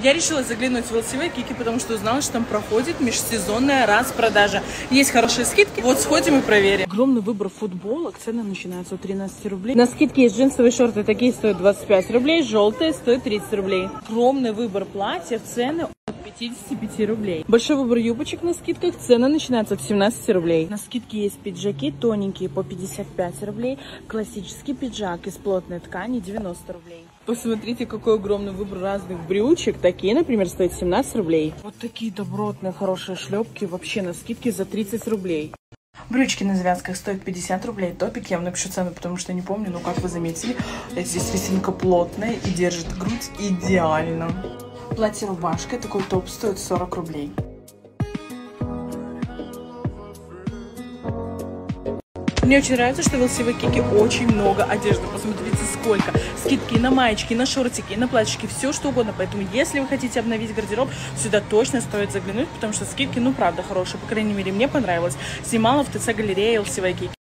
Я решила заглянуть в LCV Kiki, потому что узнала, что там проходит межсезонная распродажа. Есть хорошие скидки. Вот сходим и проверим. Огромный выбор футболок. Цены начинаются от 13 рублей. На скидке есть джинсовые шорты. Такие стоят 25 рублей. Желтые стоят 30 рублей. Огромный выбор платьев. Цены от 55 рублей. Большой выбор юбочек на скидках. Цены начинаются от 17 рублей. На скидке есть пиджаки тоненькие по 55 рублей. Классический пиджак из плотной ткани 90 рублей. Посмотрите, какой огромный выбор разных брючек. Такие, например, стоят 17 рублей. Вот такие добротные, хорошие шлепки вообще на скидке за 30 рублей. Брючки на завязках стоят 50 рублей. Топик я вам напишу цену, потому что не помню, но как вы заметили, здесь резинка плотная и держит грудь идеально. Платье-рубашка, такой топ стоит 40 рублей. Мне очень нравится, что в LCV Kiki очень много одежды. Посмотрите, сколько. Скидки и на маечки, и на шортики, и на платьишки, все что угодно. Поэтому, если вы хотите обновить гардероб, сюда точно стоит заглянуть, потому что скидки, ну, правда, хорошие. По крайней мере, мне понравилось. Снимала в ТЦ галерее LCV Kiki.